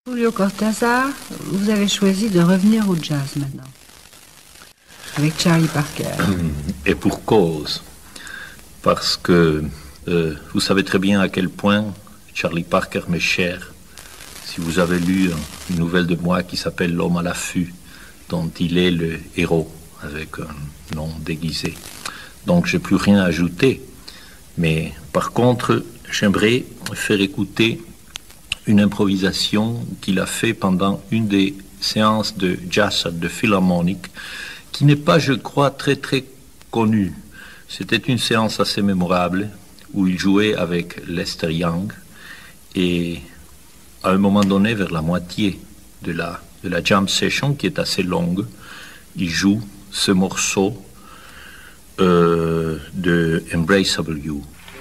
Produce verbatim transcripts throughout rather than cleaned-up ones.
Julio Cortázar, vous avez choisi de revenir au jazz maintenant, avec Charlie Parker. Et pour cause, parce que euh, vous savez très bien à quel point Charlie Parker m'est cher. Si vous avez lu une nouvelle de moi qui s'appelle L'homme à l'affût, dont il est le héros, avec un nom déguisé. Donc je n'ai plus rien à ajouter. Mais par contre, j'aimerais faire écouter une improvisation qu'il a fait pendant une des séances de jazz de Philharmonic, qui n'est pas, je crois, très très connue. C'était une séance assez mémorable où il jouait avec Lester Young et à un moment donné, vers la moitié de la, de la jam session, qui est assez longue, il joue ce morceau euh, de Embraceable You.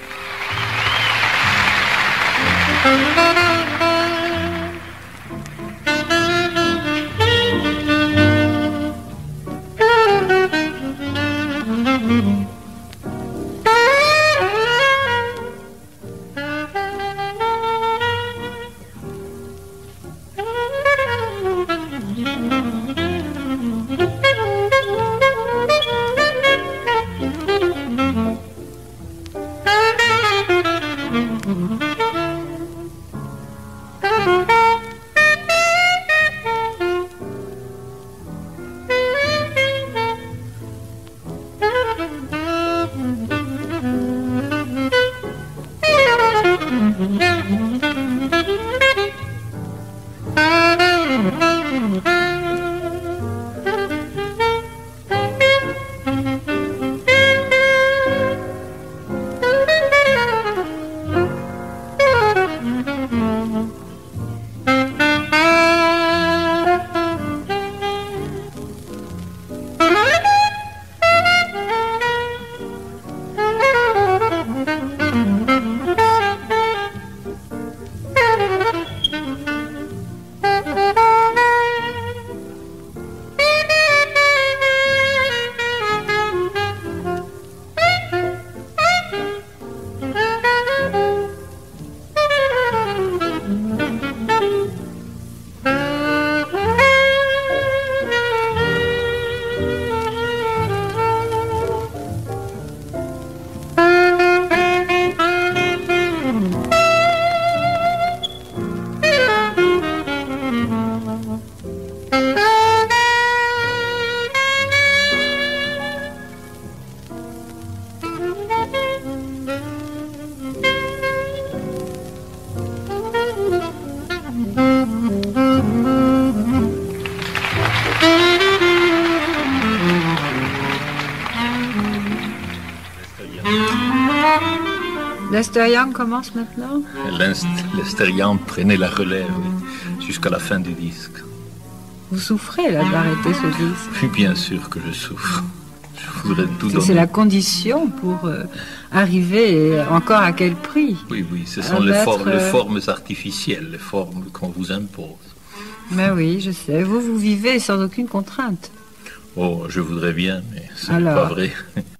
Lester Young commence maintenant. Lester Young prenait la relève jusqu'à la fin du disque. Vous souffrez là d'arrêter ce disque? Oui, bien sûr que je souffre. Je voudrais tout donner. C'est la condition pour euh, arriver, et encore à quel prix? Oui, oui, ce sont les, mettre, for- les euh... formes artificielles, les formes qu'on vous impose. Mais oui, je sais. Vous, vous vivez sans aucune contrainte. Oh, je voudrais bien, mais ce Alors... n'est pas vrai.